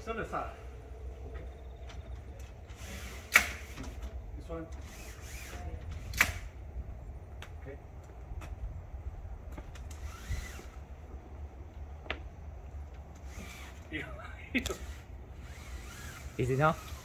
真的上来。OK。This one。OK。 Easy now?